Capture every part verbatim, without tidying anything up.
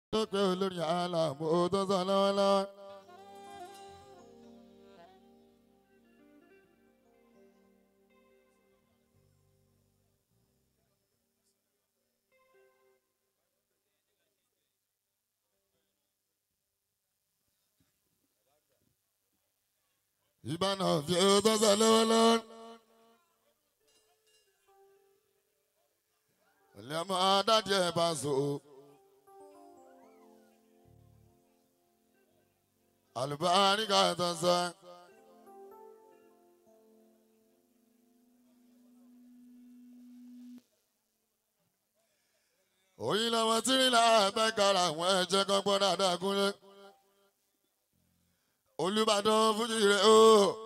lókè olórí àlàmú tó sọ lọ́wọ́lọ́wọ́. Ìbànú fi tó sọ lọ́wọ́lọ́wọ́. Ilé ọmọ adájọ́ ẹ̀ bá so. Àlùbáríkà tó ń sọ. Oyin lọ́mọ tí rí láàbẹ̀ kára àwọn ẹ̀jẹ̀ kan gbọ́ dáadáa kúnlẹ̀. Olúbàdàn fújì rẹ̀ o.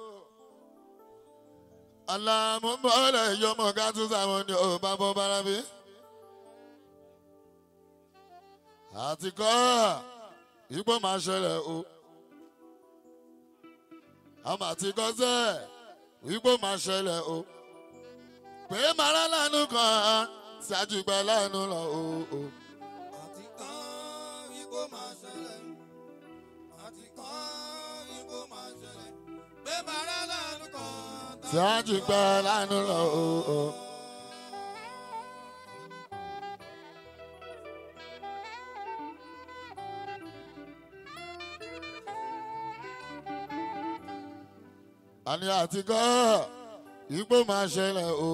Alámúbọ̀lẹ̀ yọmọ ká tún sáwọn ní o bá bọ́ bára bí. Àti kọ́ igbó máa ṣẹlẹ̀ o. Àmọ́ àti kọ́ sẹ́ igbó máa ṣẹlẹ̀ o. Pé màrá lánú kan ṣáájú gbẹ lánú lọ o. Àti kọ́ igbó máa ṣẹlẹ̀. Àti kọ́ igbó máa ṣẹlẹ̀. Pé màrá lánú kan ṣáájú gbẹ lánú lọ o. Àní àti kọ́ igbó máa ṣẹlẹ̀ o.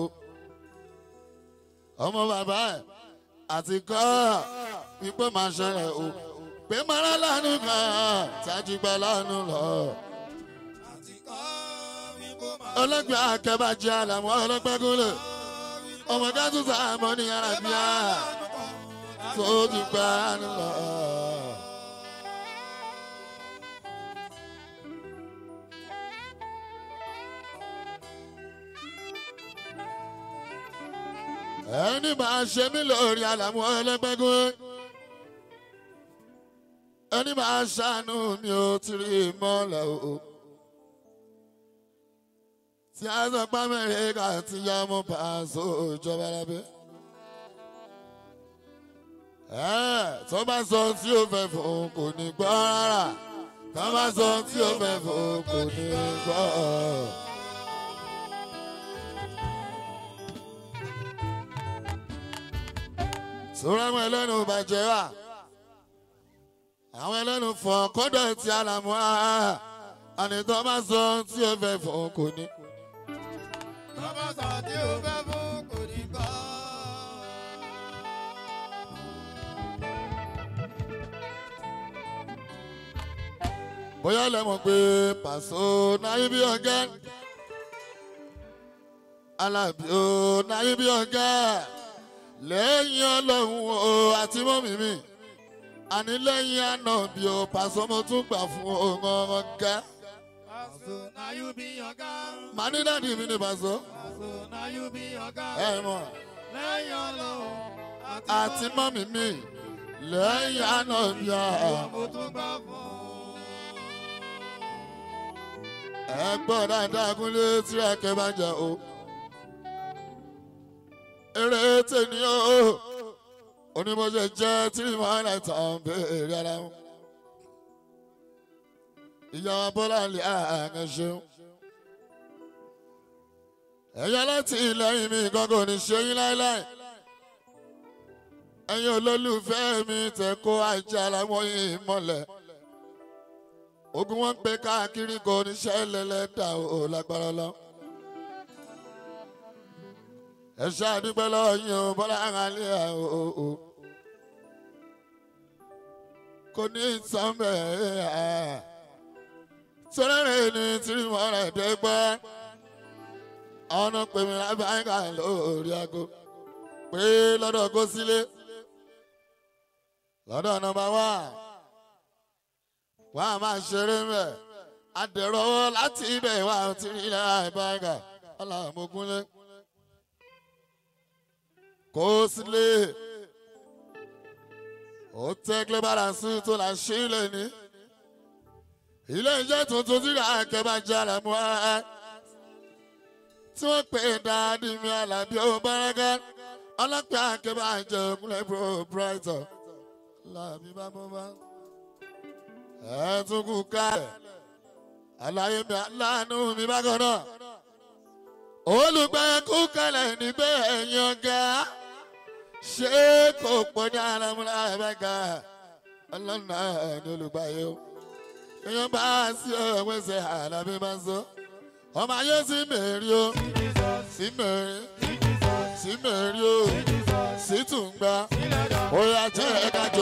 Ọmọ bàbá ẹ̀ àti kọ́ igbó máa ṣẹlẹ̀ o. Pé mara lánú kan ṣáájú gbẹ lánú lọ. àti kọ́ igbó máa Ọlọ́gbẹ́ akẹ́bàjẹ́ àlàmọ́ ọlọ́gbẹ́ gúnlẹ̀. Ọmọ kájú sàmọ́ ní arábíà tó ti gbẹ lánú lọ. Ẹni máa ṣe mí lórí àlàmú ẹlẹ́gbẹ́gún. Ẹni máa ṣàánú mi ò ti rí mọ́lẹ̀ o. Tí a sọ pé Amẹ́ríkà ti yá mọ́ pàṣẹ ìjọba lábẹ́. Ẹ tó bá sọ tí ó fẹ́ fún kò ní gbọ́ rárá. Tó bá sọ tí ó fẹ́ fún kò ní gbọ́. Sọ́ra àwọn ẹlẹ́nu bàjẹ́ wà. Àwọn ẹlẹ́nu fọ̀ kọ́dọ̀ tí àlàmú á. Ànìtọ́ bá sọ tí ó fẹ́ fọ̀ kò ní. Tọ́ba sọ tí o fẹ́ fún kò ní gbọ́. Bóyá lẹ mọ̀ pé Pàṣọ náyé bí ọ̀gá. Alábí ó náyé bí ọ̀gá. Lẹ́yìn Ọlọ́run o àti mọ́mì mi. Àní lẹ́yìn àná bí o Pàṣọ mo tún gbà fún ọ̀gán ọ̀gá. Pàṣọ náà yóò bí ọ̀gá. Màá ní dáàdì mi ní Pàṣọ. Pàṣọ náà yóò bí ọ̀gá. Ẹ mọ̀. Lẹ́yìn Ọlọ́run Àti mọ́mì mi. Lẹ́yìn àná bí o. mo tún gbà fún. Ẹ gbọ́ dáadáa kúnlé tí ẹ̀kẹ́ bá jẹ o. Eré tèmi o. Onímọ̀ṣẹ́ jẹ́ tírí mọ́lá tán béèrè ara wọn. Ìyá Bọ́lá lè ààrẹ ṣeun. Ẹ̀yà láti ilẹ̀yìn mi gángan ní ṣe yín láéláé. Ẹ̀yin olólùfẹ́ mi tẹ̀kọ́ àjàrà wọ́n yìí mọ́lẹ̀. Ogun wọn ń pe káàkiri kò ní ṣẹlẹ̀ lẹ́dà ò lágbára lọ. Ẹ ṣàdúpẹ́ lọ́wọ́ yín o Bọ́lá àlẹ́ o. Kò ní ìtàn bẹ́ẹ̀. Sọ́rẹ́rẹ́ ni tírí mọ́ rẹ̀ dé gbọ́. Àwọn ọ̀nà pè mí lábáyíká lórí aago. Pé lọ́dọ̀ kó sílé. Lọ́dọ̀ nọ́mbà wá. Wọ́n á máa ṣeré mẹ́. Adẹ̀rọ̀wọ́ láti ibẹ̀ wá tírí lábáyíká. Ọlọ́mọgúnlé. Kó sílé. Ó tẹ́ Global Sùn tó là ṣí lè ní. Ilé iṣẹ́ tuntun tí kàkẹ́ bá jẹ́ àlàmú ẹ́. Tí wọ́n pè é dáadé mi Àlàbí ó báraká. Ọlọ́pàá akẹ́ bá jẹ́ ògúnlẹ̀ bro brighter. làbí bá mọ́ bá. ẹ tún kú kálẹ̀ àlàyé mi aláàánú mi bá kan náà. olùgbẹ́ kú kálẹ̀ níbẹ̀ ẹ̀yìn ọ̀gá. ṣé kò pọ̀ ní alámúlá ẹ̀bẹ̀gà ọlọ́nà ní olùgbàyè o. èèyàn bá sí ọ̀wọ́ ẹsẹ̀ àlàbí máa ń sọ. ọmọ ayé sí mẹ́rin o sí mẹ́rin sí mẹ́rin o sí tùǹgbà ó yà jẹ́ ẹ̀ka jò.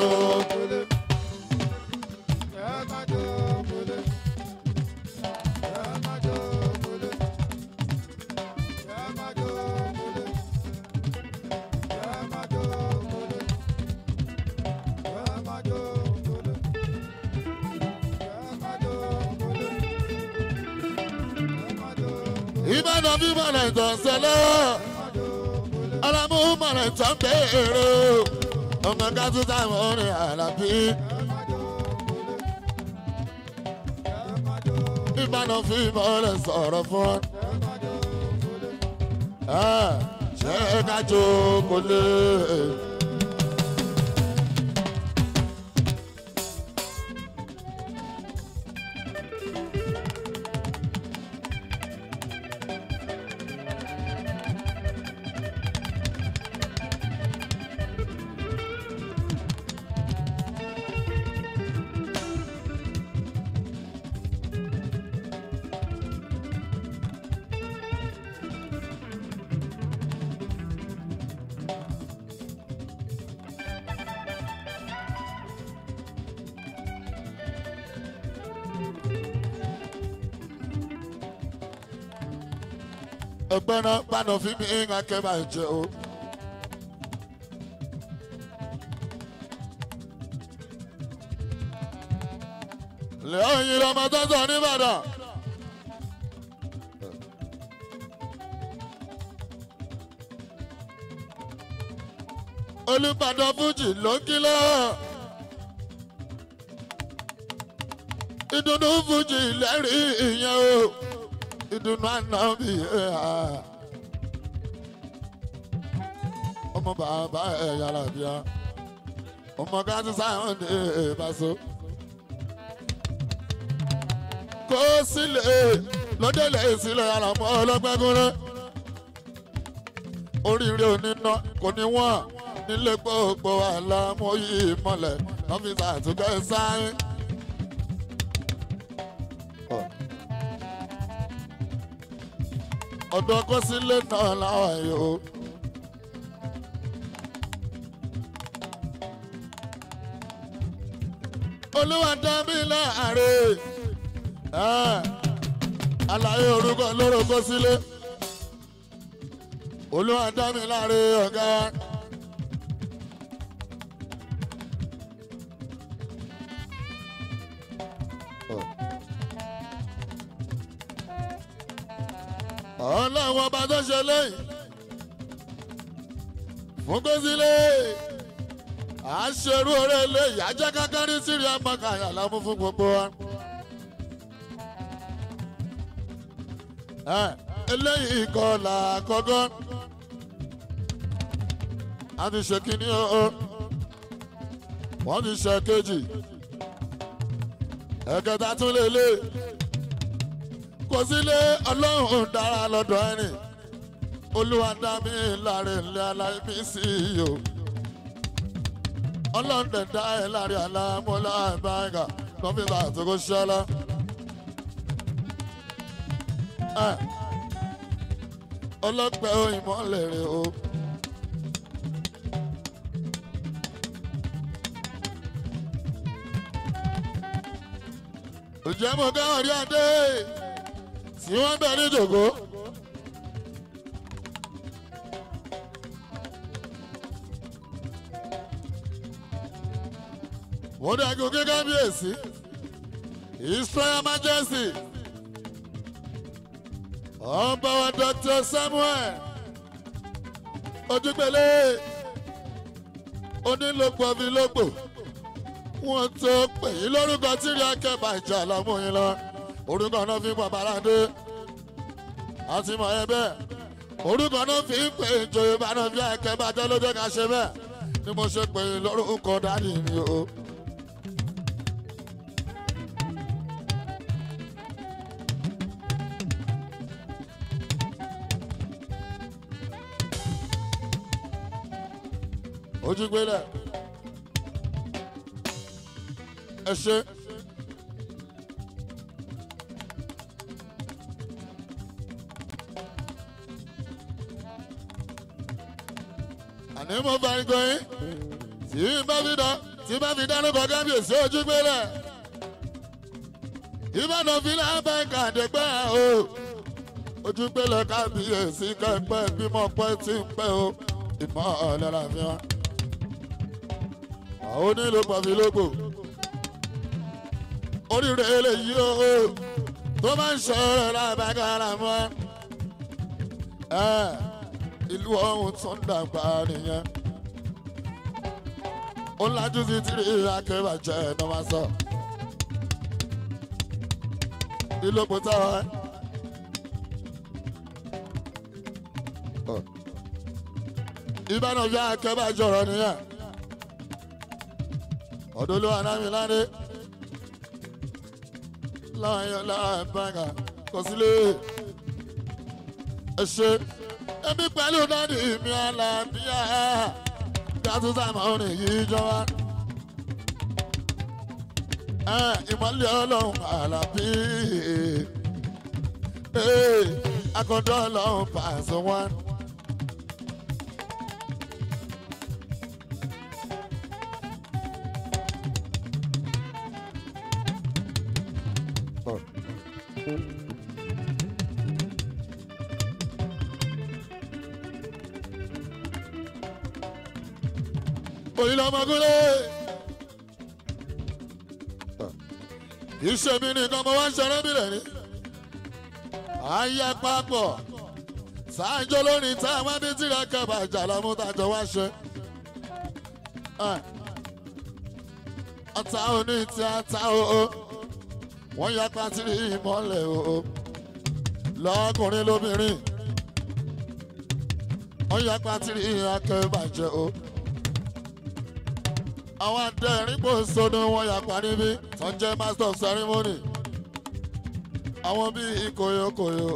Ìbàdàn bí mọ̀nà ìtọ̀sẹ̀lẹ̀ ọlọ́mú mọ̀nà ìtọ̀ bẹ̀rẹ̀ ọmọ kájú táwọn orin àlàbí. Ìbàdàn fi mọ̀lẹ̀ sọ̀rọ̀ fún ọ ṣé kájú kò lè. Ọgbọ́n náà bánà fi mi ń akẹ́ máa jẹ o. Lẹ́yìn ọmọ tó sọ nìbàdàn. Olùbàdàn Fújì ló ń kílọ̀. Ìdùnnú Fújì lẹ́rìí ìyẹn o. Ìdùnnú àná bí ọmọ bàbá ẹ̀ yàrá bíà ọmọ kájú sáwọn ní ìbáṣọ. Kó sílẹ̀ lódélé sílẹ̀ yàrá mọ́ ọlọ́gbẹ́gúnrẹ́. Oríire oníná kò ní wọ́n nílé gbogbo àlámọ́ yìí mọ́lẹ̀ ọ́fíìsì àtúgbẹ́ sáyé. Ọ̀dọ́ kó sílé náà láwọn yòó. Olúwa dá mi láàárẹ̀. Àlàyé orúkọ lóró kó sílé. Olúwa dá mi láàárẹ̀ ọ̀gá. Ọlọ́run ọba tó ṣe lẹ́yìn fún Kọ́sílẹ̀ àṣẹrú ọ̀rẹ́ lẹ́yìn ajá kákárí sírí àmọ́kàyà lámú fún gbogbo wa. Eléyìí ìkọlà àkọ́kọ́ a ti ṣe kínní o wọ́n ti ṣe kejì ẹ̀kẹta tún lè lé. Kọ́sílẹ̀ ọlọ́run dára lọ́dọ̀ ẹni Olúwa dá mi láre ńlẹ̀ aláìmí sí i o. Ọlọ́run dẹ̀ dá ẹ láre alámọ́lá ìbáyìí kọ́fíìsà tó kó ṣẹlẹ̀. Ọlọ́pẹ́ òyìnbó lèrè o. Òjẹ́ mo káwọn rí adé tí wọ́n bẹ̀ ní jòkó. Mo dàgbò gẹ́gẹ́ bí èsì Israel Majesty ọba wa Doctor Samuel Ojúgbélé onílòpọ̀ fi lógbò wọ́n tó pè yí lórúkọ tí rí akẹ́bà ìjà lọ́mú yín lọ. Orúkọ náà fi ń pọ̀ Bàládé àti mọ̀ ẹ bẹ́ẹ̀. Orúkọ náà fi ń pè ìjòyè Ìbàdàn bí akẹ́bà jẹ́ ló jẹ́ ká ṣe bẹ́ẹ̀. ni mo ṣe pè é lórúkọ dádì mi o. Ojúgbélẹ̀ ẹ ṣe. Àní mo bá ń gbọ́ yín tí bá fi dán tí bá fi dáná kọ kábíyèsí Ojúgbélẹ̀ Ìbàdàn fi lábẹ́ kàdégbẹ́ o. Ojúgbélẹ̀ kábíyèsí kẹ́pẹ́ bímọ pẹ́ tí ń pẹ́ o. Ìmọ̀ ọ̀lẹ́ra fi hàn. Àwọn onílù pàfi lógbò. Oríire eléyìí o tó máa ń ṣọ̀rọ̀ lábàgàrà mọ́. Ìlú ọ̀hún tó ń dàgbà nìyẹn. Ó lájú sí tìrì akẹ́bàjẹ́ ẹ̀nà máa sọ. Ìlópò táwọn. Ìbàdàn fi akẹ́bàjẹ́ ọ̀rọ̀ nìyẹn. Ọdún ló wà náà mi láde. Láyọ̀ láàbàgà kò sílé. Ẹ ṣe ẹbí pẹ̀lú dádì mi àlàáfíà. Gàtú sàmà orin yìí jọba. Ìmọ̀lẹ̀ ọlọ́run àlàbí. Akọ̀dọ̀ ọlọ́run pàṣẹ wọn. Oyinla Magúnlé. Iṣẹ́ mi nìkan mo wá ń ṣeré mi lẹ́ni. Ayé papọ̀. Sáájọ́ lónìí tá a máa bí tìrẹ kẹfà ìjà lọ́mú tàjọ wá ṣe. Ọ̀tá òní tí a ta o. Wọ́n ya pátírì ìmọ̀lẹ̀ o. Lọ́kùnrin lóbìnrin. Wọ́n ya pátírì akẹ́bàjẹ́ o. Àwọn adẹ́rìn kò sódò wọn yàpá níbí tó ń jẹ́ master of ceremony. Àwọn bíi ìkòyòkòyò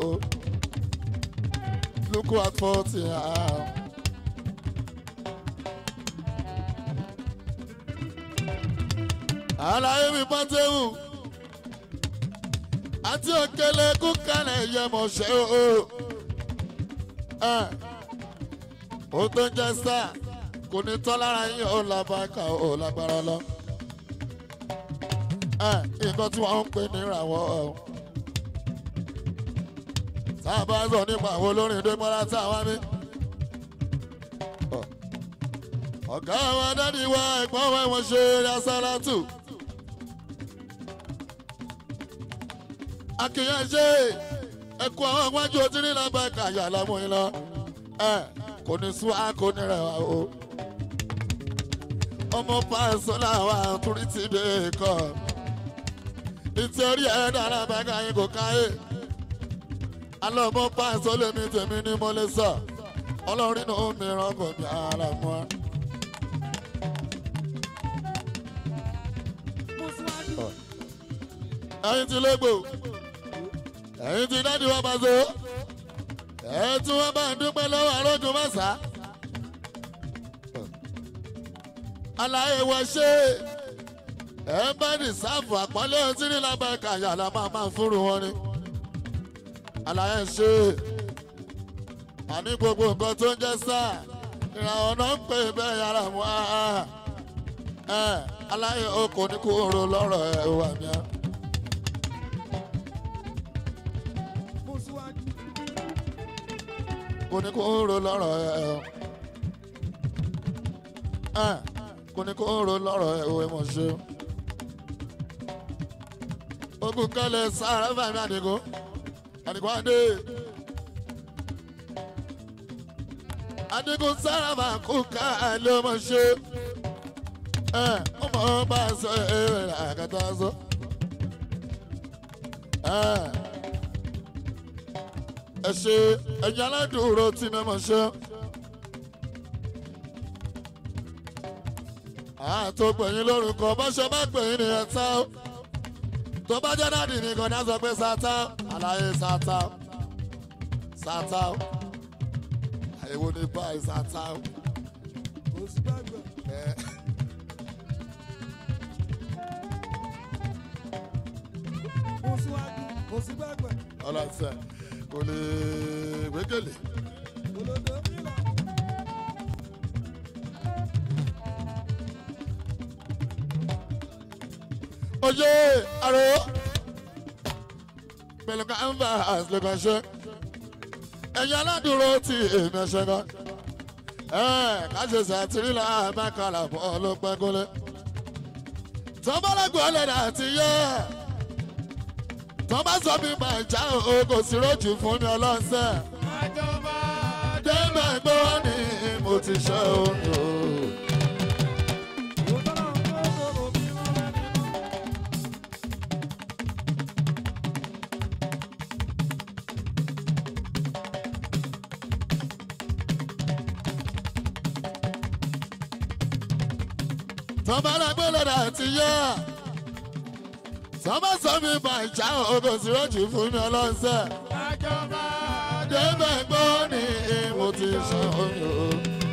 look at forty. Àlàyé mi pátẹ́wù àti òkèlè kúkàlẹ̀ yẹmọ̀ṣẹ́ o. Ó tó ń jẹ́ star. Kò ní tọ́ lára yín ó lábàkà ó lágbára lọ. Nǹkan tí wọ́n ń pè ní ìràwọ̀ ọ̀. Sábà sọ nípa àwọn olórin Dẹ́mọ́lá tí àwọn mi. Ọ̀gá wa dádì wa ẹ̀gbọ́n wa wọ́n ṣe Rasálátù. Akínyàn ṣe ẹ̀kọ́ àwọn ọgbọ́njú ojú ní lábàkà yà lámú yín lọ. Kò ní sún á kò ní rẹwà o. Ọmọ pàṣẹ làwọn àtúrí ti dé kọ́. Nítorí ẹ̀ dára bàgà yín kò káyé. Alọ́ ọmọ pàṣẹ lèmi tèmi ní mo lè sọ. Ọlọ́rin náà mi ràn kò bí ara mọ́. Ẹ̀yin ti lógbò. Ẹ̀yin ti dádì wọ́n bá so. Ẹ̀ tí wọ́n bá ń dúpẹ́ lọ́wọ́ arógun mọ́sá. Àlàyé wọ́n ṣe ẹ bá ní sáfù àpọ́nlé ọtí ní lábàkà yàrá máa máa fúru wọn ni. Àlàyé ṣe àní gbogbo nǹkan tó ń jẹ́ sáà ìràwọ̀ náà ń pè bẹ́ẹ̀ yàrá mu. Àlàyé okò ní kúrò lọ́rọ̀ ẹ̀ wà ní à. Kò ní kúrò lọ́rọ̀ ẹ̀ kò ní kó ro lọ́rọ̀ ẹ̀wẹ̀ mọ̀ ṣe. Ogun kẹlẹ̀ sára fàmí àdìgún àdìgún adé. Àdìgún sára máa kú ká ló mọ̀ ṣe. Ọmọ bá sọ èrè àkàtà sọ. Ẹ ṣe ẹ̀yìn aládùúró tí mẹ́mọ̀ ṣe. àtò pẹ̀yìn lórúkọ bọ́ṣọ bá pẹ̀yìn ní ẹ̀ta ó tó bá jẹ́ dáàdì nìkan náà sọ pé sátá àlàyé sátá sátá àyẹ̀wò ní báyìí sátá. kò sí gbàgbọ́. kò síwájú kò sí gbàgbọ́. ọlọ́sẹ̀ kò lè gbẹ́gẹ́lé. olódò mílà. oye aro pẹ̀lú canvas ló kàn ṣe ẹ̀yin aládùúró tí èmi ẹ̀ṣẹ̀ kan káṣẹ̀ṣẹ̀ àtìrílà bákàlà bọ́ ló pẹ́ gúnlẹ̀ tọ́bọ́lẹ́gbọ̀n lẹ́dà àti yẹ tọ́bá sọ mi máa já o kò sí rójì fún mi ọlọ́sẹ̀ àjọba débẹ̀ gbọ́ ni mo ti ṣe òun o. tọ́ba lágbó lọ́dà àti yá tọ́ba sọ mi bá ìjà ògò sí rọ́jì fún mi ọlọ́sẹ̀ àjọba débẹ̀ gbọ́ ni mo ti sọ omi o.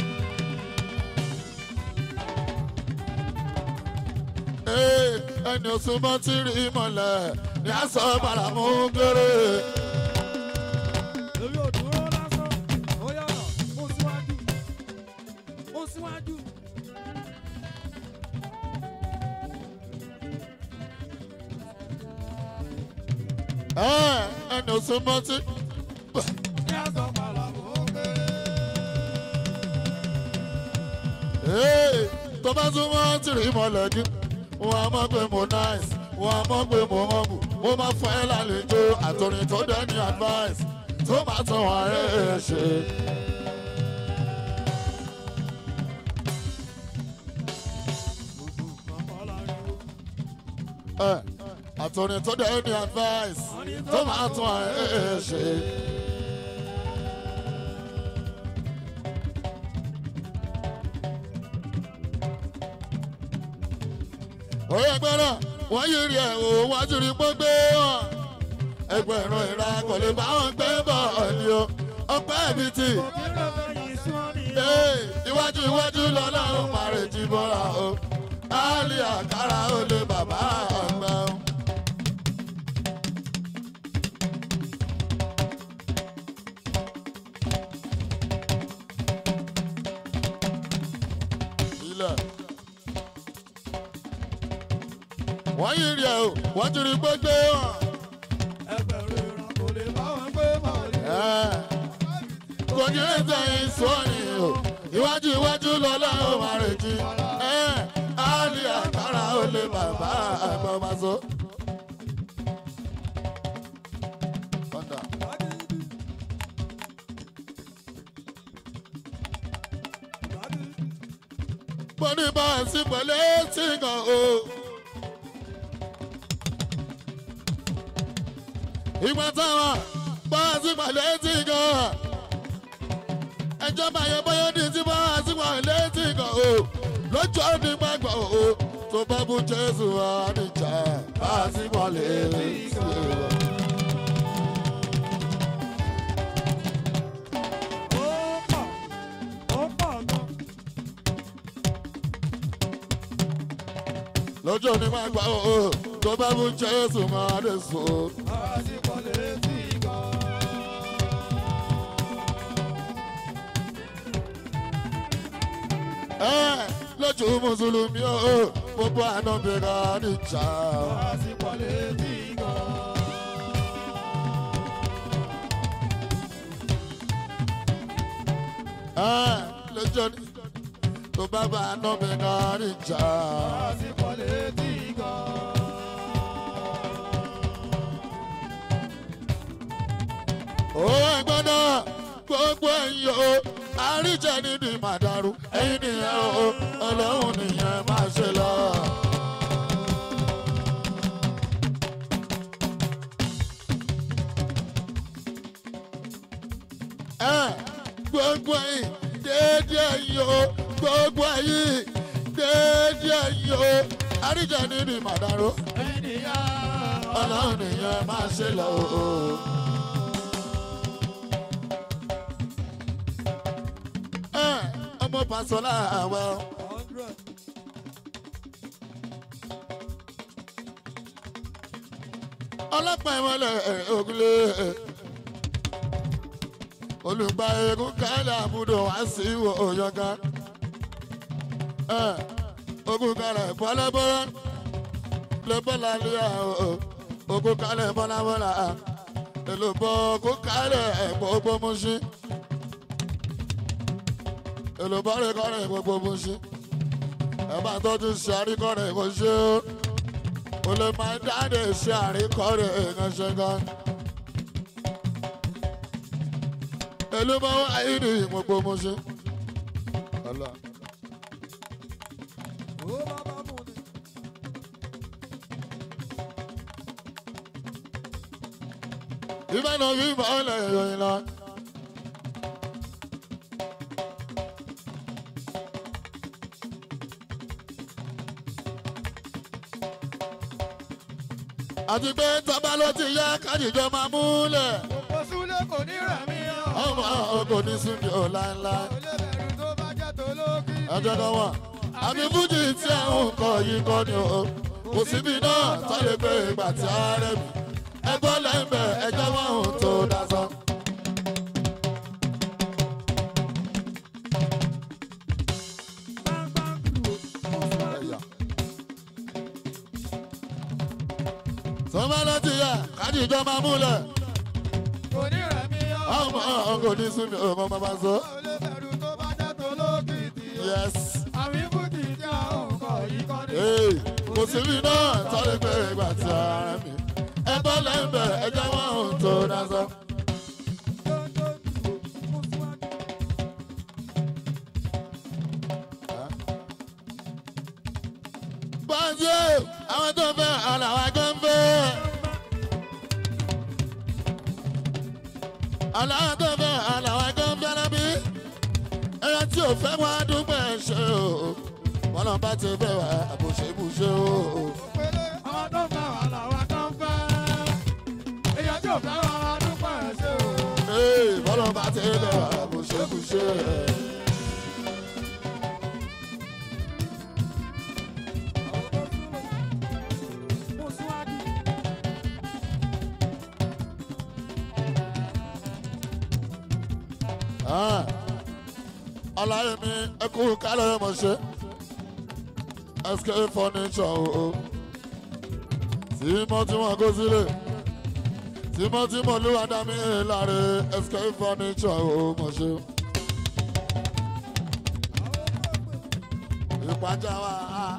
ẹni oṣù mọ́ tí rí mọ́lẹ̀ ní aṣọ bàràmú kéré. èmi ò dúró lásán ó yàrá ó síwájú ó síwájú. ẹni oṣù mọ́ tí. ní aṣọ bàràmú kéré. tó bá tún mọ́ tí rí mọ́lẹ̀ kí wọ́n á mọ̀ pé mo nice wọ́n á mọ̀ pé mo humble mo máa fún ẹ lálejò àtòrin tó dẹ́ ní advice tó máa tàn wọ́n ẹ̀ ṣe. àtòrin tó dẹ́ ní advice tó máa tàn wọ́n ẹ̀ ṣe. Oye gbọ́dọ̀ wọ́n yí rí ẹ̀ o wájú rí gbogbo wọn. Ẹgbẹ̀rún ìra kò lè bá wọn gbé bọ̀ ni o. Ọpẹ́ ibi tí. Iwájú iwájú lọ́lọ́run màrè jí bọ́ra o. Áàlì àkàrà ó lé bàbá àgbà o. Wọ́n yí rí ẹ̀ o, wọ́n ti rí gbogbo wọn. ẹgbẹ̀rún ìran kò lè bá wọn gbé mọ́lẹ̀. Kò ní ẹ̀sẹ̀ ìsọ́ni o, iwájú iwájú lọ́lọ́run máa retí. Áàlì àkàrà ó lé bàbá àgbà ọba so. Mo ní bá a sí pẹ̀lú etí kan o. Ìgbà táwọn bá a sí pẹ̀lú etí kan. Ẹjọ́ bá yẹ bóyá ní tí bá a sí pẹ̀lú etí kan o. Lójú ọdún gbàgbọ́ o. Tó bá bú Jésù wá níjà. Bá a sí pẹ̀lú etí kan. Lójú ni máa gbà ó tó bá mú Jésù máa lè so. Lójú mùsùlùmí ó gbogbo àná bẹ̀rẹ̀ níjà. Lójú ni tó bá bá àná bẹ̀rẹ̀ níjà. Ó gbọ́dọ̀ gbogbo ẹ̀yin o, àríjẹ nídìí màdàrú, ẹ̀yin nìyẹn o, ọlọ́run nìyẹn máa ṣe lọ. Gbogbo ẹ̀yin déédéé ẹ̀yin o, gbogbo ẹ̀yin déédéé ẹ̀yìn o àríjẹ nínú ìmàdàrú ènìyàn ọlọ́run nìyẹn máa ṣe lọ o. ẹ ọmọ Pàṣọlá àwa ọlọ́pàá ìmọ̀lẹ̀ ògùnlé olùgbà eégún kálẹ̀ àbúdò wá sí ìwò òyọ̀gá ogun kálẹ̀ bọ́lẹ́bọ́lẹ́ lẹ́bọ́lá lẹ́yà ogun kálẹ̀ bọ́lábọ́lá èlòbọ̀ ogun kálẹ̀ gbogbo Mùṣí èlòbọ̀ rẹ̀ kọ́rẹ̀ gbogbo Mùṣí ẹ̀ bá tọ́jú ṣe àríkọ́rẹ̀ kò ṣe ó olè máa dáadé ṣe àríkọ́rẹ̀ èèyàn ṣe gan. Èlùbọ̀ ayé ni gbogbo Mùṣí. Ìbáná yìí bá ọ̀lẹ̀ ìròyìn lọ. Àti pé tọ́ba ló ti yá kájíjọ máa múlẹ̀. Òpó Súlé kò ní rẹ̀ mí o. Ọmọ ọkọ̀ ní Súnmi ò láńláń. Olébẹ̀rù tó bá jẹ́ tó lókì. Ẹjọ́ kan wà. Àbí Fújì tí àwọn nǹkan yìí kọ́ ni o. Kò síbi náà tọ́lé pé ìgbà tí a rẹ̀ mí. Ẹgbọ́n lẹ́ńbẹ̀ ẹjọ́ wọn ò tó dasọ. Tọ́ba ló ti yá kájíjọ máa múlẹ̀. Kò ní rẹ̀ mí o. Ọmọ ọkọ̀ ní Súnmi ò mọ bàbá sọ. Olébẹ̀rù tó bá jẹ́ tó lókì tì o. Yes. Àbí Fújì tí àwọn nǹkan yìí kọ́ ni. Hey, kò síbi náà tọ́lé pé ìgbà tí a rẹ̀ mí. Ẹgbọ́n lẹ́ńbẹ̀ ẹjọ́ wọn ò tó dasọ. Báńsì àwọn tó fẹ́ àlàwà kan fẹ́. Àlàwà tó fẹ́ àlàwà kan fẹ́ lábí. Ẹyọ tí ò fẹ́ wá dúpẹ́ ṣe o. Wọ́n lọ bá ti fẹ́ wá àbòṣebùṣe o. Òpèlè àwọn tó fẹ́ wà làwọn kan fẹ́. Èèyàn tí ò fẹ́ wà wá dúpẹ́ ṣe o. Ee, wọ́n lọ bá ti fẹ́ wá àbòṣebùṣe. Aláyé mi ẹkú kálẹ̀ mọ̀ ṣe S K furniture o tímọ́tímọ́ kó sílẹ̀ tímọ́tímọ́ olúwadá mi láre S K furniture o mọ̀ ṣe. Ìpàjá wa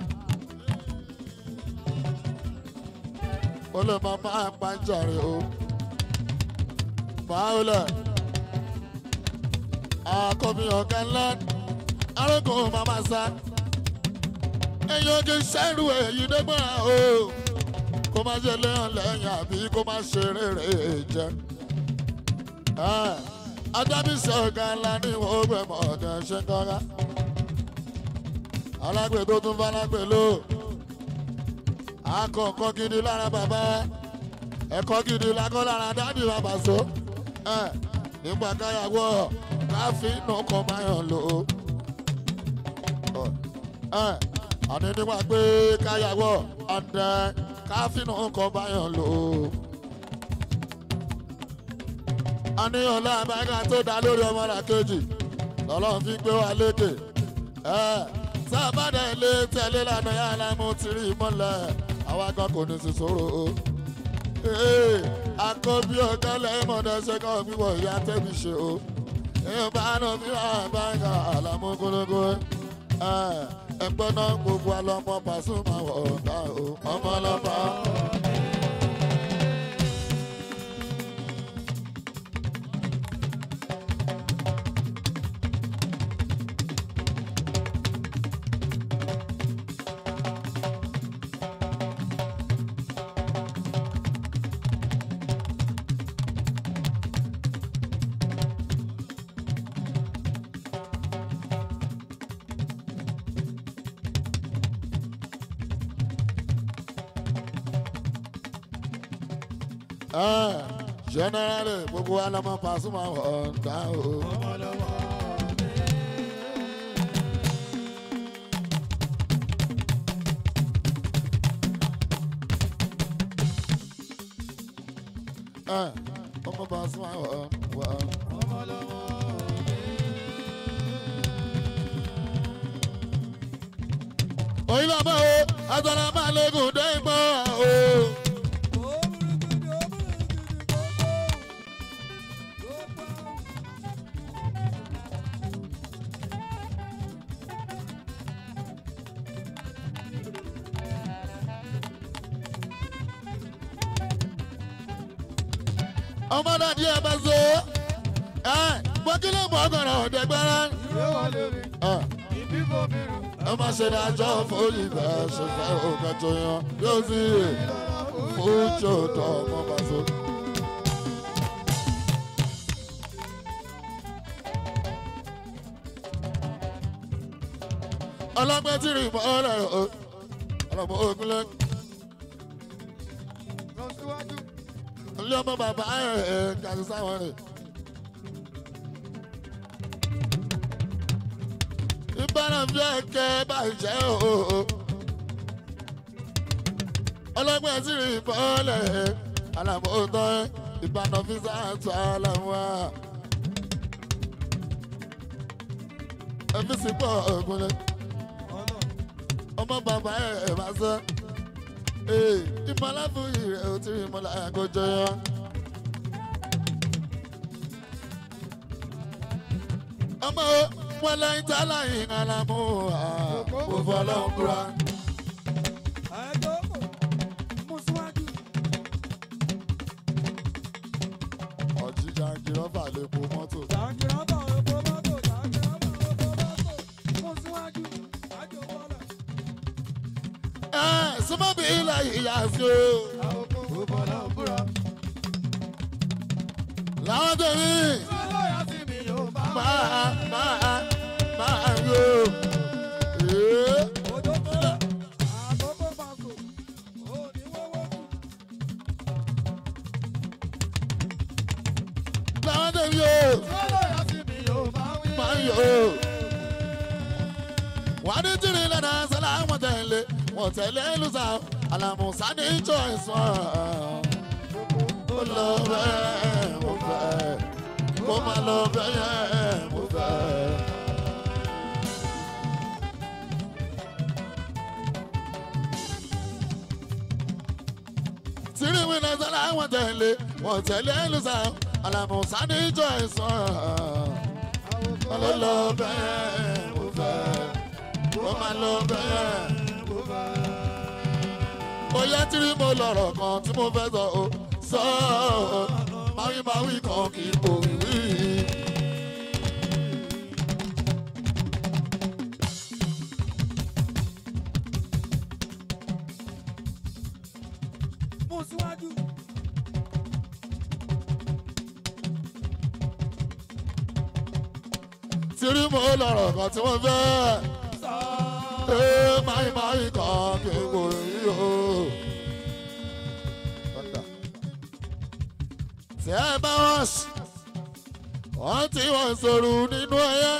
ó lè máa máa pàjá rẹ̀ o máa ó lẹ̀. Àkọ́bí ọ̀gá ńlá arógùn màmá sá ẹ̀yin kì í ṣẹ́rù èyí dẹ́gbọ́n o kó má ṣe léhàn lẹ́yìn àbí kó má ṣe rere jẹ. Adábísí ọ̀gá ńlá ní ìwọ̀n gbẹ̀mọ̀ ọ̀gá ṣe ń kọ́ra alágbè tó tún falágbè lò akọ̀ọ̀kọ́ gidi lára bàbá ẹ̀kọ́ gidi lákọ́ lára dádì bàbá so nígbà káyàwó káfíńnù kan máa yàn lò ó àní nígbà pé káyàwó ọ̀dẹ káfíńnù kan máa yàn lò ó. àníyàn láàbàgà tó dá lórí ọmọlá kejì lọ́lọ́run fi gbé wa lékè sábàdà ilé tẹ̀lé lánàá yàrá mú tìrì mọ́lẹ̀ àwa kan kò ní sí sòrò o. Àkọ́bí ọ̀gá lẹ́yìn mọ̀dá ṣẹ́kọ̀ wíwọ̀ ìyá tẹ́bi ṣe o. Èèyàn bá náà fi hàn báńkà àlàmú kólógó. Ẹgbẹ́ náà gbogbo alọ́mọ Pasuma wọ̀ ọ̀gá o. Ọmọ ọlọ́mọ. generally gbogbo wa lọmọ Pasuma ọ̀ǹda o. ọmọ Pasuma ọ̀ǹda. Oyinla ma o, atọ́lá máa lẹ́gùn dé ìgbọ́ o. Ọmọ náà di ẹ̀bẹ̀ so, ẹ̀ gbọ́kílẹ̀ mọ́ ọgọ́rọ̀ ọ̀dẹ́gbẹ́rẹ́. Ẹ má ṣe dájọ́ fóyì bẹ́ẹ̀ ṣe fẹ́ òkè tó yan yóò sì fújò tó ọmọ bá so. Ọlọ́gbẹ́ tí rí mọ́ ọ̀rẹ́ o, ọlọ́mọ ògúnlẹ̀. Ilé ọmọ bàbá ẹ̀ kàṣí sáwọn rẹ̀. Ìbára fi ẹ̀kẹ́ bàjẹ́ o. Ọlọ́gbẹ́ tí rí bọ́ọ̀lẹ̀ àlàmọ́ tán ìbànú fi sáàtọ̀ àlàmọ́. Ẹbí sì pọ̀ ògúnlẹ̀. Ọmọ bàbá ẹ̀ máa sọ. Ìmọ̀lá fún ìrẹ̀ ò tí rí mọ́lá àgójọ yọ. Ọmọ o. Wọ́n lẹ́yìn tí aláìní alámú kò fọlọ́ ń kúra. Ọ̀jí jàǹgìrọ́fà lè po mọ́tò. Jàǹgìrọ́fà lè po mọ́tò. Jàǹgìrọ́fà lè po mọ́tò. Mo síwájú, àjò bọ́lẹ̀. Ẹ súnmọ́ bí ilẹ̀ ìyá sí o. Kò fọlọ́ ń kúra. Láwọn tèmi. Máa máa máa yó. Láwọn tèmi yó. Máa yó. Wà á ní tìrì lẹ́nà sẹ́lá wọ́n tẹ̀lé wọ́n tẹ̀lé lùsà Àlàmúsà ní choice wọn. Ó lọ bẹ́ẹ̀ mo fẹ́. Kó má lọ bẹ́ẹ̀ mo fẹ́. Tìrì wíńdà sẹ́lá wọ́n tẹ̀lé wọ́n tẹ̀lé lùsà Àlàmúsà ní choice wọn. Ó lọ bẹ́ẹ̀ mo fẹ́. Kó má lọ bẹ́ẹ̀ mo fẹ́. Ó yẹ tìrì mo lọ̀rọ̀ kan tí mo fẹ́ sọ o sọ o. Máwí máwí kan kì í bò wí. Mo síwájú. Tìrí mo lọ̀rọ̀ kan tí wọ́n fẹ́. Ee máwí máwí kan kì í bò wí o. Tí ẹ bá wọ́n sí, wọ́n tí wọ́n sọ̀rọ̀ nínú ẹyẹ.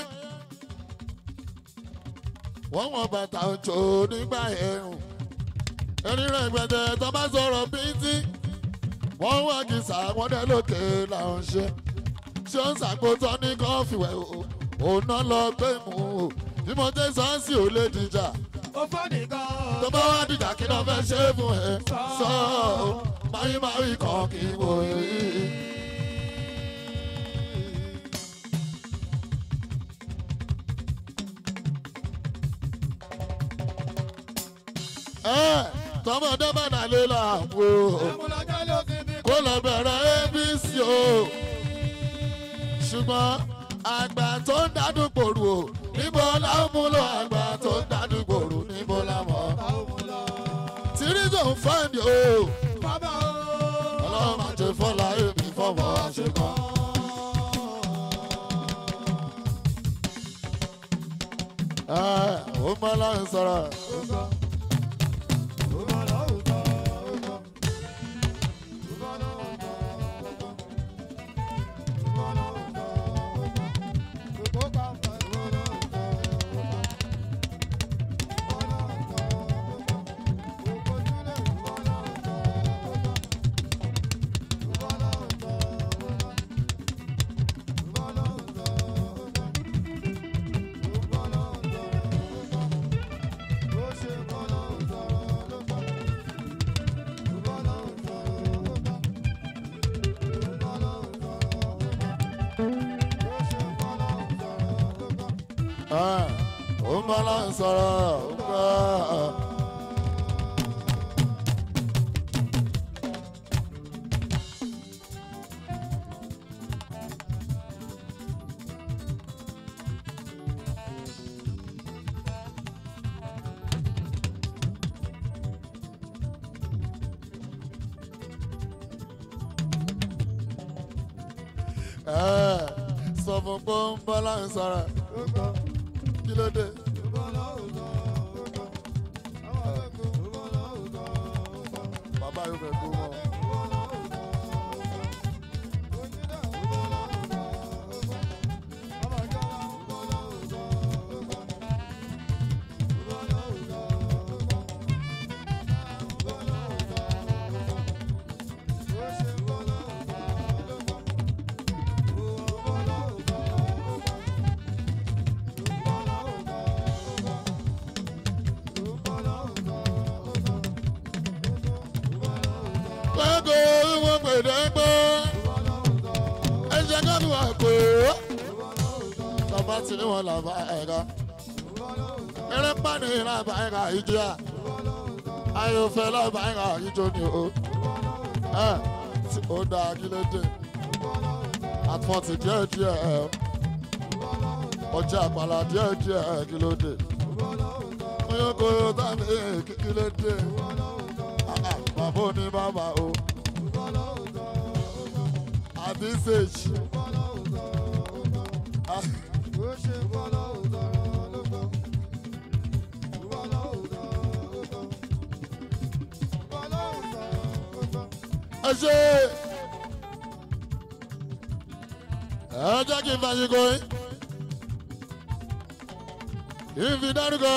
Wọ́n wọ́n bàtà òjò nígbà ẹ̀rùn. Ẹnìrìn ẹgbẹ̀dẹ̀ tó bá sọ̀rọ̀ bíntí. Wọ́n wá kìsà wọ́n dẹ́ lókè làwọn ṣe. Ṣé ó ń ṣàkóso ní kọ́fìwẹ̀ o? Òun náà lọ gbé mú o. Bí mo tẹ́ sọ́ọ̀sì ò lè dìjà. Ó fọ́ nìkan. Tó bá wá dìjà kí ló fẹ́ ṣe é fún ẹ? Sọ ọ́ máyí máyí kan kì í wò yìí. Tọmọdé bá nà lé làwọ kó lọ bẹ̀rẹ̀ A B C o. Ṣùgbọ́n àgbà tó ń dádúgbò rù o níbo la ń mú lọ àgbà tó ń dádúgbò rù níbo la mọ̀. Tìrí tó ń fáìndì o. Ọlọ́run máa jẹ fọ́lá èmi fọ́mọ àṣekọ́. Ó máa láyé sọ̀rọ̀. ó ń bọ́ lọ́n sọ̀rọ̀ ó ń bọ́. Sọ fún pé ó ń bọ́ lọ́n sọ̀rọ̀ kí ló dé. Bàbá yóò fẹ́ kó wọn. Tí ni wọn làbá ẹ̀ka eré pàdé làbá ẹ̀ka ìjìyà ayọ̀fẹ́ làbá ẹ̀ka ìjọ ni o ẹ̀ tí ó dáa kí ló dé àtúntì díẹ̀ díẹ̀ ẹ̀ ọjà àpàlà díẹ̀ díẹ̀ ẹ̀ kí ló dé oyókòyò tàbí kí ló dé bàbá òní bàbá o àbí sèjì. Ẹ ṣe ẹ jẹ́ kí n fàyè kò yín kí n fi dárúkọ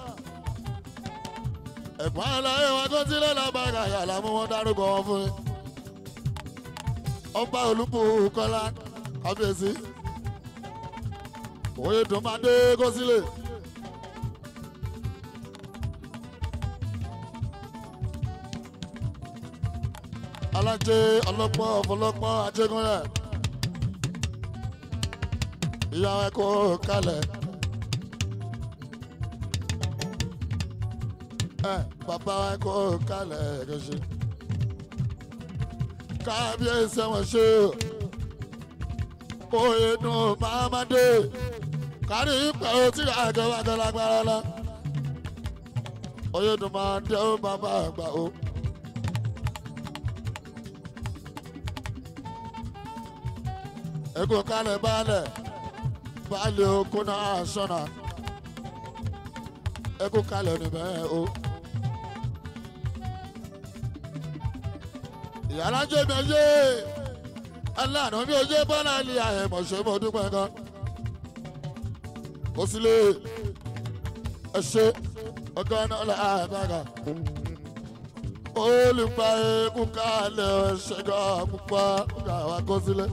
ẹ̀gbọ́n aláyé wa tó sílẹ̀ lábàgà yàrá mú wọn dárúkọ wọn fún yín ọba Olúbùkọ́lá kábíyèsí òye tó máa dé kó sílẹ̀. Alájẹ ọlọ́pọ̀ ọ̀fọlọ́pọ̀ ajégúnlẹ̀ ìyá ẹ kó kalẹ̀ ẹ bàbá ẹ kó kalẹ̀ kẹsì kábíyèsí ẹ̀wọ̀n ṣe òye dùn mámadé kárí ìpẹ́ òtí àgẹ́wàgẹ́ lágbára lọ òye dùn máa dé ó bàbá àgbà ó. Ego kalẹ̀ balẹ̀ balẹ̀ okun náà sọ̀nà ego kalẹ̀ níbẹ̀ o. Ìyàrá jẹ́ mi yé aláàánú mi ò yé bọ́lá ilé àyẹ̀mọ̀ ṣe mo dúpẹ́ gan. Ó sì lè ẹ ṣe ọgá náà lọ àbága. Olùpa ego kalẹ̀ ṣẹ́gun pupa ká wá kó sílẹ̀.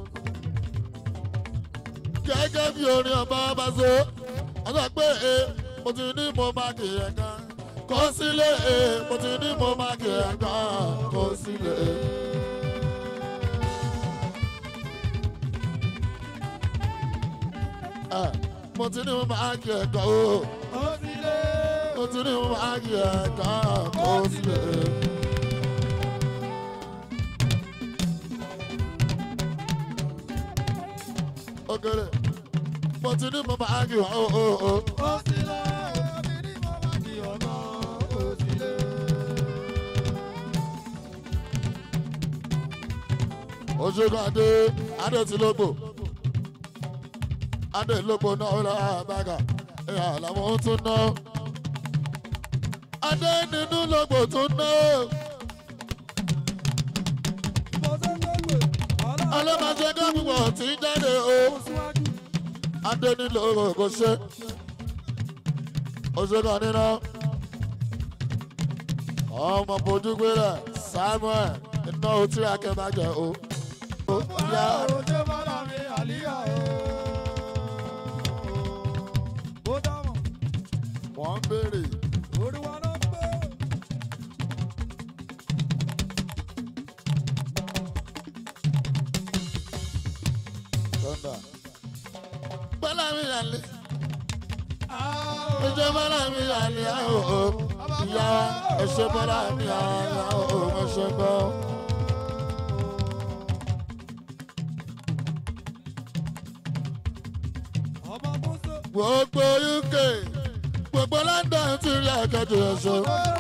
Gẹ́gẹ́ bí orin ọba bá so wọ́n sọ pé e mo ti ní mo máa kì í ẹ̀kan kó sílé e mo ti ní mo máa kì í ẹ̀kan kó sílé e. Mo ti ní mo máa kì í ẹ̀kan o mo ti ní mo máa kì í ẹ̀kan kó sílé e. Ogere, mo ti ní mo máa kí wọn o o o. Ó sílẹ̀, mo ti ní mo máa kí wọn náà ó sílẹ̀. Oṣogun Adé, Adé ti lógbò. Adé lógbò náà ó lọ àbága, ìyá làwọn tún ná. Adé nínú lógbò tún ná. Ọlọ́mọdé gbàgbọ́ tí ń jáde o. Adé nílò ògò ṣe. Oṣogun nínú. Ọmọ bojú gbéra Samuel iná otí akẹ́bàjẹ́ o. Ìyá òjò bọ́lá mi àlíyá o. Ó dámọ̀. Wọ́n ń béèrè. Olúwa ló ń pè. Bọ́lá mi àlè. ẹ̀ṣẹ̀ bọ́lá mi àlìyá o ìyá ẹ̀ṣẹ̀ bọ́lá mi àlìyá o ẹ̀ṣẹ̀ gbọ́. gbogbo U K gbogbo London ti rí akẹ́jọ ẹ̀ṣọ́.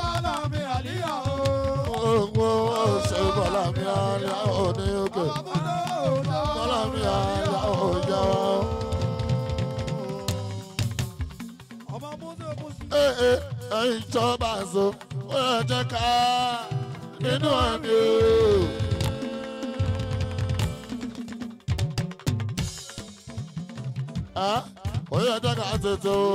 gbogbo ẹ̀ṣẹ̀ bọ́lá mi àlìyá o ní U K bọ́lá mi àlìyá o yá o. ẹ̀yin ìjọba àṣọ ó yẹ jẹ́ ká nínú àmì o. ó yẹ jẹ́ ká tètè o.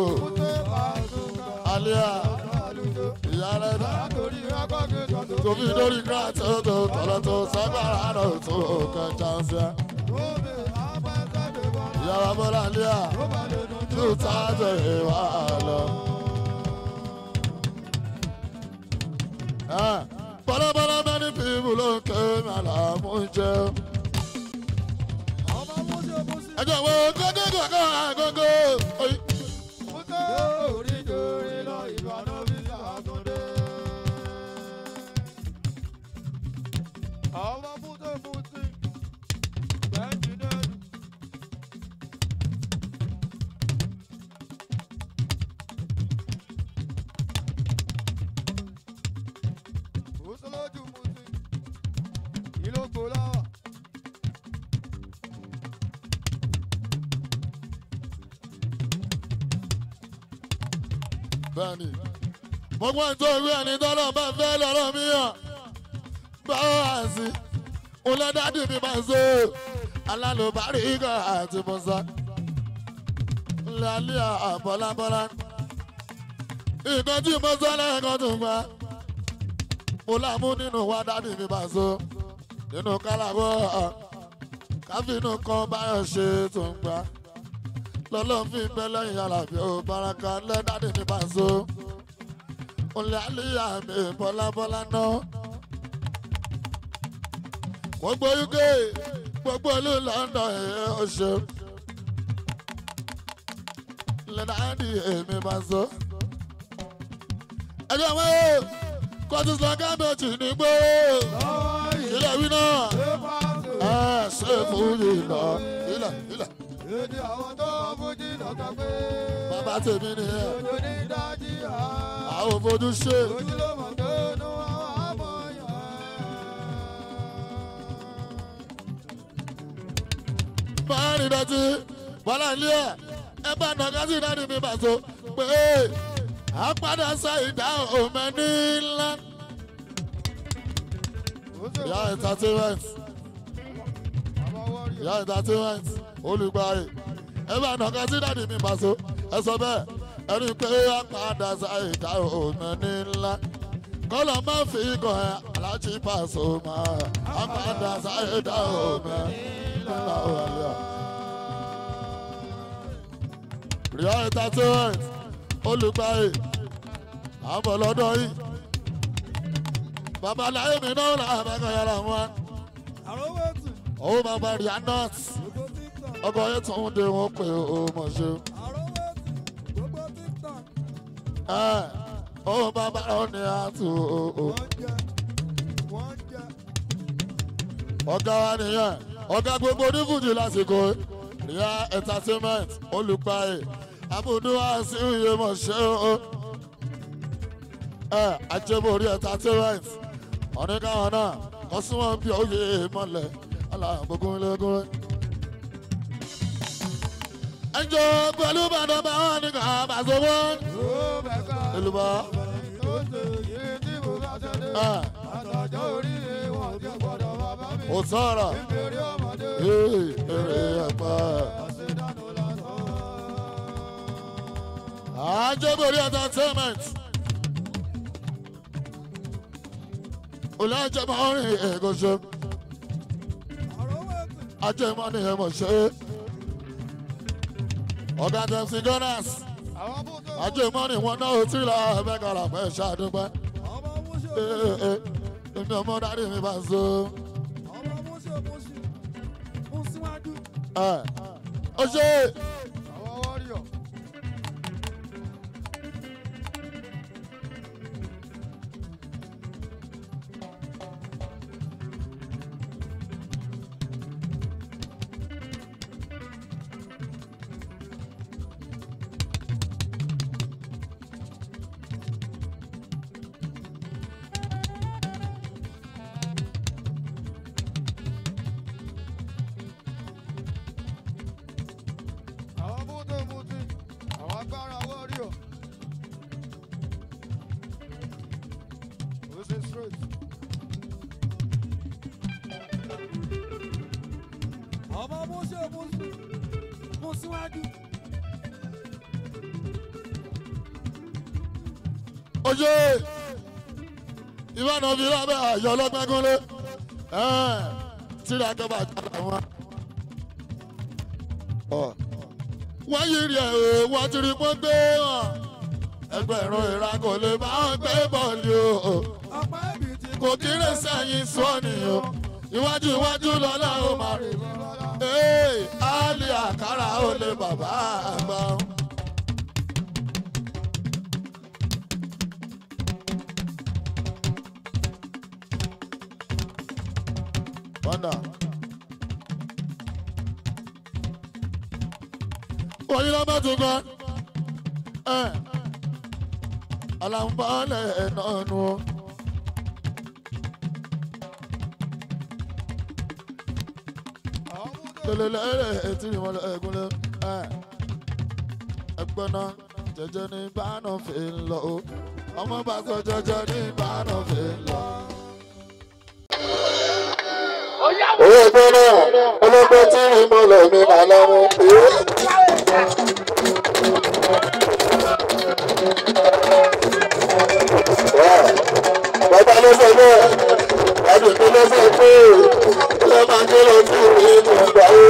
Àlíyá ìyá rẹ̀ dá tóbi lórí kíláàsì tó tọ̀lọ̀ tó sọ́gbàrà rẹ̀ tó kọjá ń fẹ́. ìyá wa bọ́lá Àlíyá tó tá a tẹ̀lé wá lọ. Bọ́lá bọ́lá many people ló ń ké mi àlàmú jẹ́. Ẹjọ́ wo gógó gógó àgógó. Orí torí lọ ìbànú bí sàkúndé. Ọmọ mútó mútí, bẹ́ẹ̀ni dẹ́nu. Mùsùlùmí mútí, ìlú gbòláwà. Bẹ́ẹ̀ni, mo gbọ́ nítorí ẹni tọ́lọ́ bá fẹ́ lọ́rọ̀ mi hàn. Báwo àǹsí, olódàdì mi máa ń so alálùbárí ìgò àti mọ̀sá. Ilé Àlíyá àbọ̀lábọ́lá. Nǹkan tí mo sọ lẹ́ẹ̀kan tó gbà. Mo láàmú nínú wa dádì mi máa so. Nínú kálàbọ̀ káfínú kan báyọ̀ ṣe tó ń gbà. Lọ́lọ́ fi bẹ́ lẹ́yìn Àlàbí ó baraka lẹ́dádì mi máa so. Olè Àlíyá mi bọ́lábọ́lá náà. Gbogbo U K gbogbo olú London ẹ̀ ó ṣe. Lẹ́dádì èmi máa so. Ẹjọ́ wọn ó kọ́tù sọ kábíyèsí ní gbó. Ilé wí náà. Ẹ ṣe fújì lọ. Ilẹ̀ ilẹ̀. Èdè àwọn tó fojú lọ́kà pé. Bàbá tèmi nìyẹn. Ojú ní dájí à. Àwọn fojú ṣe. Ojú ló mọ̀ tó nú àwọn àmọ́ yàn. Máa rìn dọ̀tí. Bọ́lá ilé ẹ̀. Ẹ bá nàgá sí ìdánì mi bàtò. Pé à ń padà sá ìdá òmẹ ní ńlá. Ìyá entertainment. Ìyá entertainment. Olùgbàyè. Ẹ bá nàgá sí ìdánì mi bàtò. Ẹ sọ bẹ́ẹ̀. Ẹni pé à ń padà sá ìdá òmẹ ní ńlá. Kọ́lọ̀ máa fi ikọ̀ ẹ̀ Aláàjì Pasuma. À ń padà sá ìdá òmẹ ńlá òwàlẹ́. Ìyá entertainment. Olùgbàyè. Àbọ̀ lọ́dọ̀ yìí. Bàbá láyé mi náà là bẹ́ẹ̀ yàrá wọn. Àròwẹ̀tù. Ó máa bá rí anọ́t. Gbogbo TikTok. Ọkọ̀ yẹn tún ń de wọn pé ó mọ̀ ṣe. Àròwẹ̀tù. Gbogbo TikTok. Ẹ ó máa bá ọ ní àtú o. Wọ́n jẹ. Wọ́n jẹ. Ọ̀gá wa nìyẹn. Ọ̀gá gbogbo onífújì lásìkò. Ìyá entertainment. Olùgbàyè. Àbùdó àṣì ìyè mọ̀ ṣe o. Ẹ ajẹ́bórí entertainment. Ọ̀nìkàwọn náà kọ́ sí wọn bí oyè mọ́lẹ̀. Aláàbògún ilégún rẹ̀. Ẹjọ́ pẹ̀lú bàdàn bá wọn ní ká bàṣọ wọn. Ó bẹ̀ka. Èlùbọ́. Tó ṣe yìí tí mo bá ṣe dé. Ẹ Àtàjọ́ orí wọn tí gbọ́dọ̀ bàbá mi. ò sọ̀rọ̀. Ìbéèrè ọmọdé. Ee èrè ẹ̀pẹ́. Àṣedànù lásán. Ajẹ́bórí entertainment. Olùjẹ́mọ̀ orin ègòṣe. Àròwẹ̀tù. Ajẹ́mọ̀ ni ẹ̀mọ̀ ṣe. Ọ̀gá Tẹ̀sí Gunners. Àwọn bóso. Ajẹ́mọ̀ ni wọn náà ó tí lọ ẹ̀fẹ́ kàrà pẹ́ ṣàdúpẹ́. Ọmọ múṣe. Ee ee èmi ọmọ dárí mi bá so. Ọmọ múṣe múṣe. Mú síwájú. Ẹ ó ṣe Àwọn wọ́ríọ̀. agbára wọ́ríọ̀. Ó ṣe straight. ọmọ mú ṣe mú mú síwájú. oye ìbáná fi lábẹ́ àyọ̀ ọlọ́gbẹ́gúnlé tíra tó bá jáde wọn. wọ́n yí rí ẹ̀ o wọ́n ti rí pọ́n gbé hàn ẹgbẹ̀rún ìra kò lè bá wọn gbé bọ́ọ̀lù o kò kéré sẹ́yìn sọ́ọ̀nì o iwájú iwájú lọ́lá o máa rí ee áálí àkàrà ó lè bàbá àgbà. Wanda. Oyin lọ bá tún gbọ́. Àlàǹfààní náà nù. Lélẹ́lẹ́rẹ́ etí ìmọ̀lẹ́ ẹ̀gúnlẹ̀. Ẹgbẹ́ náà jẹjẹ ní bánà fi ń lọ o. Ọmọ bá sọ jẹjẹ ní bánà fi ń lọ. Owó ẹgbẹ́ náà ọlọ́gbẹ́ tí ìmọ̀lẹ̀ mi nà lọ́wọ́. Bàbá ló sọ bẹ́ẹ̀, àdùnkú ló sọ pé ó máa gbé lọ sí ìlú ìgbà o.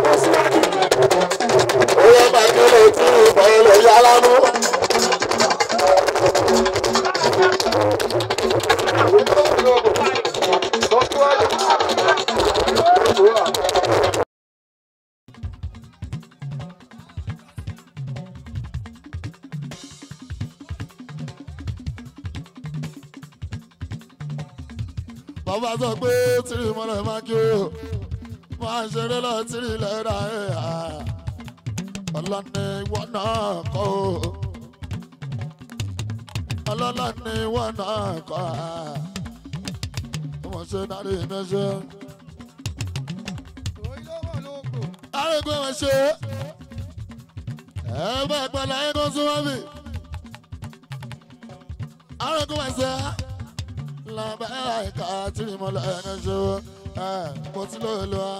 Ó yẹ máa gbé lọ sí ìmọ̀lẹ̀ yàrá mú. Bàbá sọ pé tìrì mọ́lẹ̀ máa kí o máa ṣeré lọ tìrì lẹ́ra ẹ̀ ọlọ́ni ìwọ náà kọ́ o ọlọ́ni ìwọ náà kọ́ ọmọ ṣe dárí mẹ́ṣẹ́. Arẹ́gbẹ́ wọn ṣe ẹ bá ìpàdé ayé kan súnmọ́ mi. Arẹ́gbẹ́ wọn ṣe lábẹ́ ìka tìrì mọ́lẹ̀ ẹ̀ẹ́nẹ́ ṣe ẹ̀ mo ti lóye lọ́wọ́.